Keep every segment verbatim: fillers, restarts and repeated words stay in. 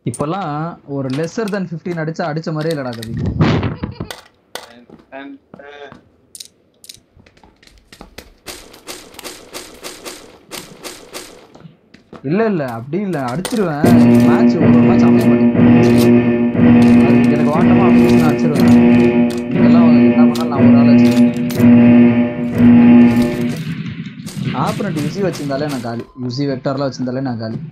இப்பலாம் ஒரு லெஸ்ஸர் தென் fifteen அடிச்சா அடிச்ச மாதிரியே இல்லடா கவி. இல்ல இல்ல அப்படி இல்ல அடிச்சிருவேன். மேட்ச் ஒரு மேட்ச் அமைய மாட்டேங்குது. எனக்கு வாட்டமா அப்படின்னு அடிச்சிருவேன். இதெல்லாம் என்ன பண்ணாலும் நான் ஒரு ஆள் அடிச்சிருவேன். ஆப்பரண்ட் யூசி வச்சிருந்தாலே நான் காலி. யூசி வெக்டார்லாம் வச்சிருந்தாலே நான் காலி.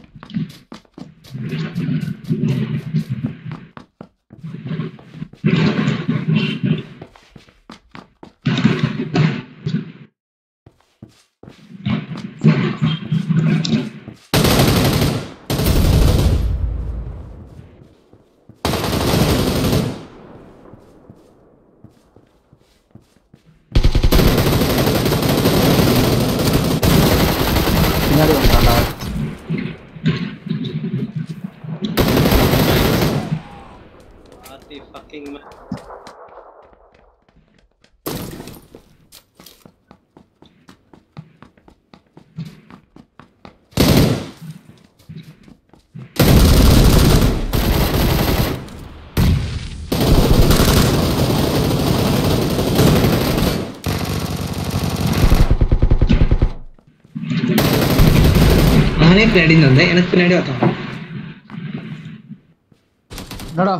நானே பின்னாடி வந்தேன். எனக்கு பின்னாடி வந்தான். என்னடா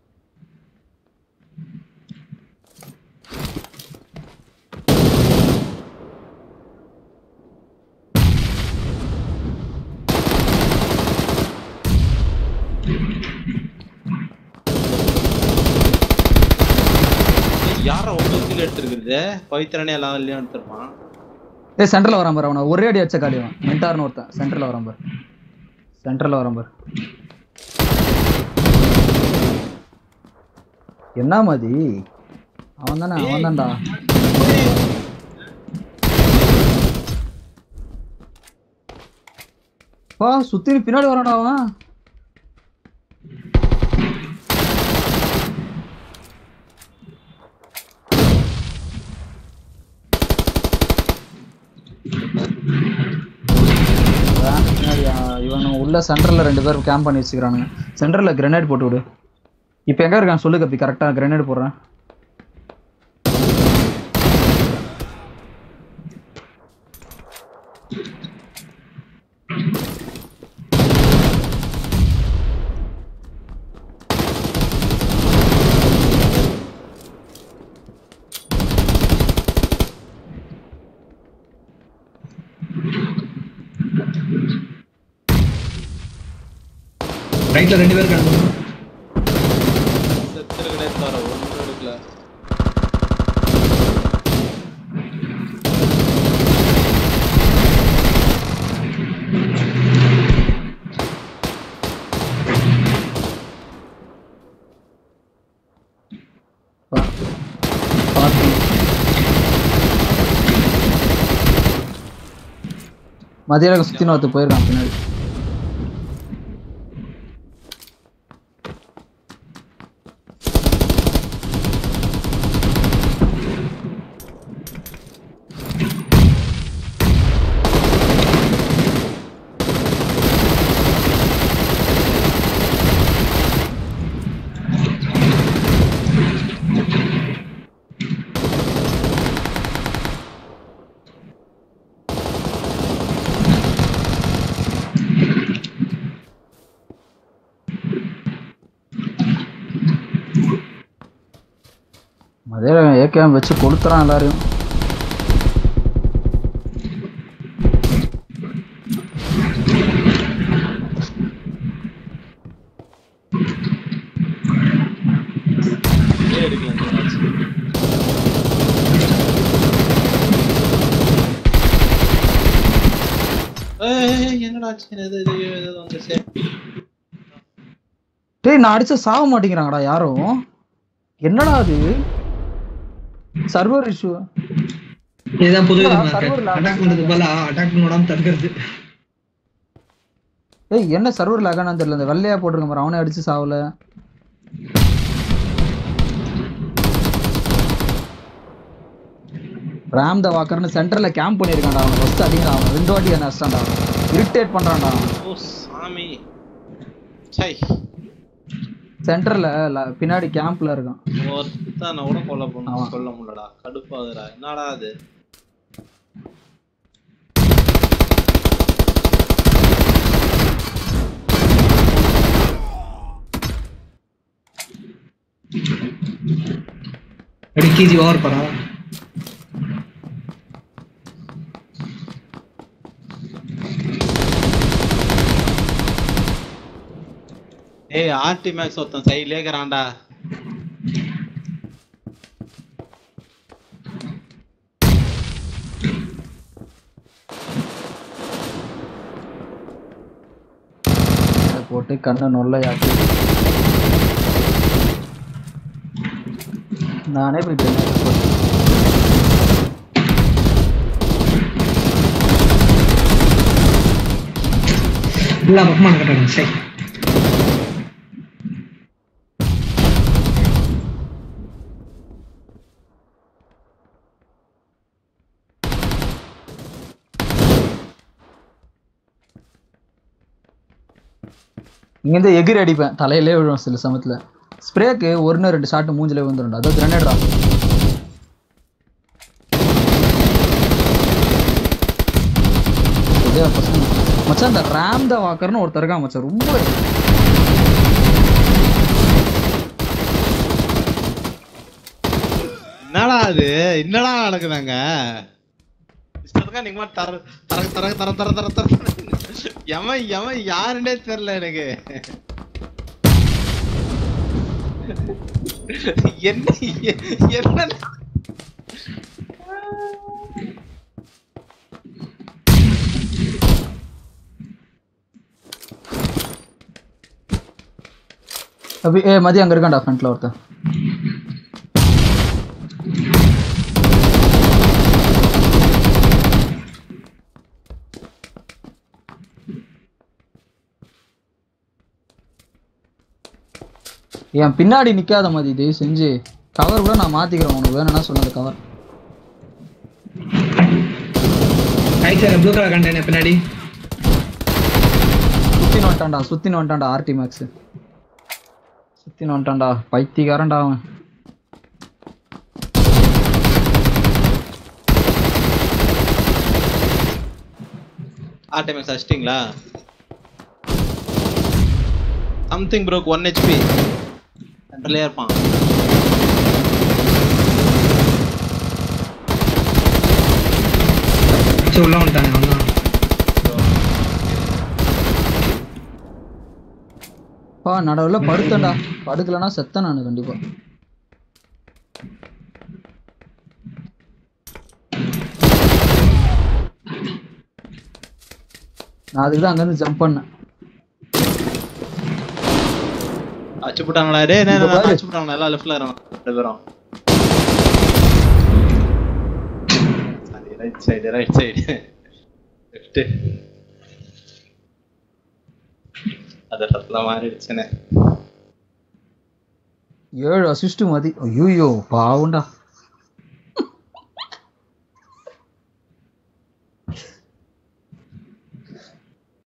யாரா ஒன்பது கிலோ எடுத்துருக்குது? பவித்ரனே எல்லாம் இல்லையா எடுத்துருப்பான். ஏய் சென்டர்ல வரான் பாரு. அவனை ஒரே அடி அடிச்ச காலியவன். மென்டார்னு ஒருத்தன் சென்டர்ல வரான் பாரு. சென்டர்ல வரான் பாரு. என்ன மாதிரி அவன் தானே அவன் தான்டா. பா சுத்தி பின்னாடி வரான்டா அவன். இவன் உள்ள சென்டர்ல ரெண்டு பேரும் கேம்ப் பண்ணி வச்சுக்கிறானுங்க. சென்டர்ல கிரனேட் போட்டு விடு. இப்போ எங்க இருக்கான் சொல்லு கப்பி. கரெக்டா கிரனேட் போடுறேன். ரைட்ல ரெண்டு பேர் இருக்காங்க. செத்துற கிரேட் தர ஒண்ணு எடுக்கல. மதியம் சுத்தி நோத்து போயிருக்கான் பின்னாடி. அதே ஏகேஎம் வச்சு கொளுத்துறான் எல்லாரையும். டேய் நான் அடிச்ச சாவ மாட்டேங்கிறாங்கடா யாரும். என்னடா அது சர்வர் இஷ்யூ. இதுதான் புது அட்டாக் பண்றது போல அட்டாக் பண்ணாம தடுக்கிறது. ஏய் என்ன சர்வர் லாகானு தெரியல. இந்த வெள்ளையா போட்டுருக்க பாரு அவனே அடிச்சு சாவல. ராம் த வாக்கர்னு சென்டர்ல கேம்ப் பண்ணிருக்கான்டா. அவன் ஃபர்ஸ்ட் அடிங்கடா. அவன் ரெண்டு வாட்டி என்ன அடிச்சான்டா. இரிட்டேட் பண்றான்டா. ஓ சாமி சை சென்டர்ல பின்னாடி கேம்ப்ல இருக்கான். ஒருத்தனை கூட கொல்ல பண்ண சொல்ல முடியலடா. கடுப்பாதுடா. என்னடா அது? அடிக்கீஜி ஓவர் பரா. ஏய் ஆர்டி மேக்ஸ் ஒருத்தன் சைடுல ஏக்கறான்டா. போட்டு கண்ணை நொல்லையாக்கி நானே போயிட்டேன். இல்ல பக்கமான கட்டணும். சரி இங்கேருந்து எகிரி அடிப்பேன், தலையிலே விழுவோம் சில சமயத்தில். ஸ்ப்ரேக்கு ஒன்று ரெண்டு ஷாட்டு மூஞ்சிலே வந்துடும். அதாவது கிரனேட்ரா. மச்சான் இந்த ரேம் த வாக்கர்னு ஒருத்தர் இருக்கான் மச்சான். ரொம்ப என்னடா அது? என்னடா நடக்குதாங்க? நீங்க தர தர தர தர தர தர தர எவன் எவன் யாருன்னே தெரியல எனக்கு. என்ன என்ன அபி ஏ மதி அங்க இருக்கான்டா ஃப்ரண்ட்ல ஒருத்தன். என் பின்னாடி நிக்காத மாதிரி தயவு செஞ்சு. கவர் கூட நான் மாத்திக்கிறேன், உனக்கு வேணும்னா சொல்லுங்க கவர். ப்ளூ கலர் கண்டெய்னர் பின்னாடி சுத்தின் வந்துட்டான்டா சுத்தின் வந்துட்டான்டா ஆர்டி மேக்ஸ் சுத்தின் வந்துட்டான்டா. பைத்தியக்காரன்டா அவன். ஆர்டி மேக்ஸ் அடிச்சிட்டீங்களா? Something broke one H P. சென்டர்லயே இருப்பான். உள்ள வந்துட்டானே அவன். பா நடுவுல படுத்தேன்டா. படுக்கலன்னா செத்தேன் நான் கண்டிப்பா. நான் அதுக்கு தான் அங்கேருந்து ஜம்ப் பண்ணேன். அச்சு போட்டாங்களா? டேய் நான் அச்சு போட்டாங்களா? எல்லாம் லெஃப்ட்ல இருக்காங்க ரெண்டு பேரும். சரி right side right side left. அதெல்லாம் மாறிடுச்சுனே. ஏழு அசிஸ்ட் மதி. ஐயோ பாவுண்டா.